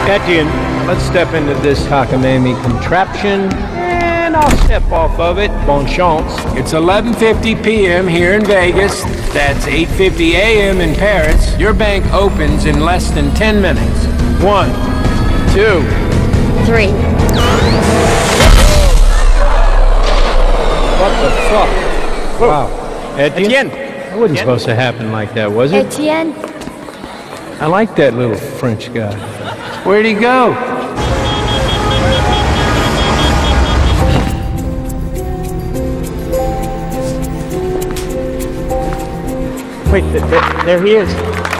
Etienne, let's step into this cockamamie contraption, and I'll step off of it. Bon chance. It's 11:50 p.m. here in Vegas. That's 8:50 a.m. in Paris. Your bank opens in less than 10 minutes. 1, 2, 3. What the fuck? Whoa. Wow. Etienne. That wasn't supposed to happen like that, was it? Etienne? I like that little French guy. Where'd he go? Wait, there he is.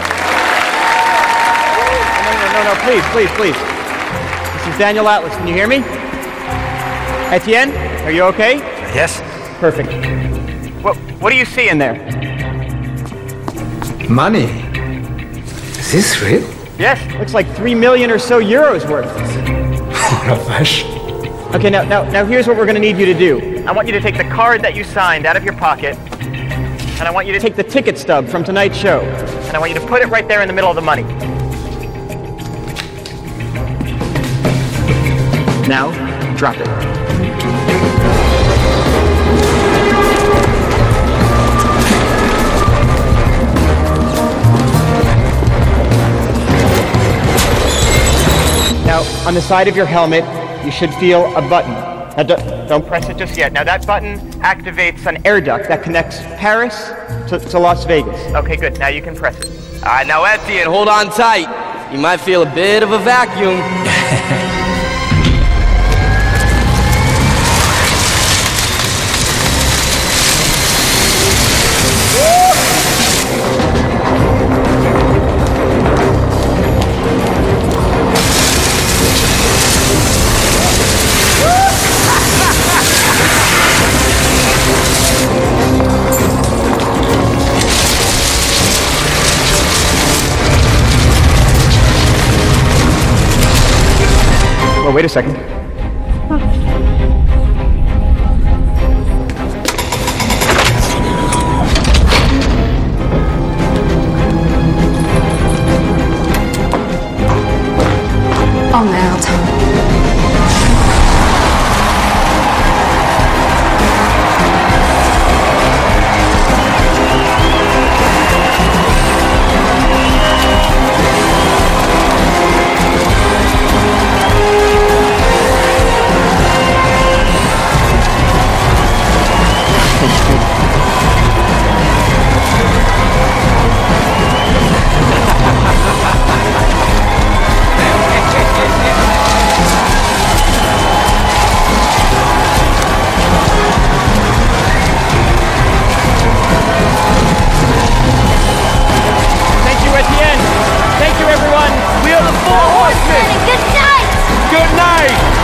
No, please. This is Daniel Atlas, can you hear me? Etienne, are you okay? Yes. Perfect. What do you see in there? Money. Is this real? Yes, looks like 3 million or so euros worth. Okay, now here's what we're gonna need you to do. I want you to take the card that you signed out of your pocket, and I want you to take the ticket stub from tonight's show, and I want you to put it right there in the middle of the money. Now, drop it. Now, on the side of your helmet, you should feel a button. Now, don't press it just yet. Now, that button activates an air duct that connects Paris to Las Vegas. Okay, good. Now you can press it. All right, now Etienne, hold on tight. You might feel a bit of a vacuum. Well, wait a second. Oh, now, Tom. Thank you, everyone. We are the Four Horsemen. Good night! Good night!